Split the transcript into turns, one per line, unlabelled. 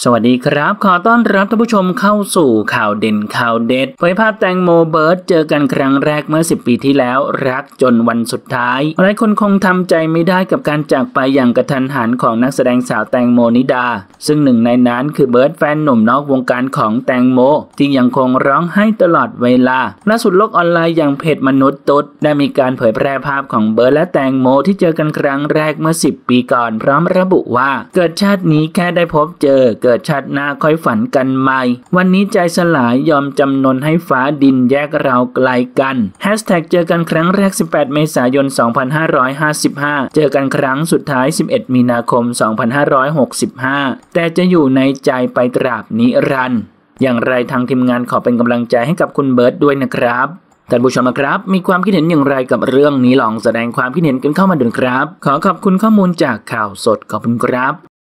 สวัสดีครับขอต้อนรับท่านผู้ชมเข้าสู่ข่าวเด่นข่าวเด็ดเผยภาพแตงโมเบิร์ดเจอกันครั้งแรกเมื่อ10 ปีที่แล้วรักจนวันสุดท้ายหลายคนคงทำใจไม่ได้กับการจากไปอย่างกระทันหันของนักแสดงสาวแตงโมนิดาซึ่งหนึ่งในนั้นคือเบิร์ดแฟนหนุ่มนอกวงการของแตงโมที่ยังคงร้องไห้ตลอดเวลาล่าสุดโลกออนไลน์อย่างเพจมนุษย์ตุ๊ดได้มีการเผยแพร่ภาพของเบิร์ดและแตงโมที่เจอกันครั้งแรกเมื่อ10 ปีก่อนพร้อมระบุว่าเกิดชาตินี้แค่ได้พบเจอเกิดชาติหน้าค่อยฝันกันใหม่วันนี้ใจสลายยอมจำนนให้ฟ้าดินแยกเราไกลกันแฮชแท็กเจอกันครั้งแรก18 เมษายน 2555เจอกันครั้งสุดท้าย11 มีนาคม 2565แต่จะอยู่ในใจไปตราบนิรันดร์อย่างไรทางทีมงานขอเป็นกำลังใจให้กับคุณเบิร์ดด้วยนะครับท่านผู้ชมครับมีความคิดเห็นอย่างไรกับเรื่องนี้ลองแสดงความคิดเห็นกันเข้ามาดูครับขอขอบคุณข้อมูลจากข่าวสดขอบคุณครับ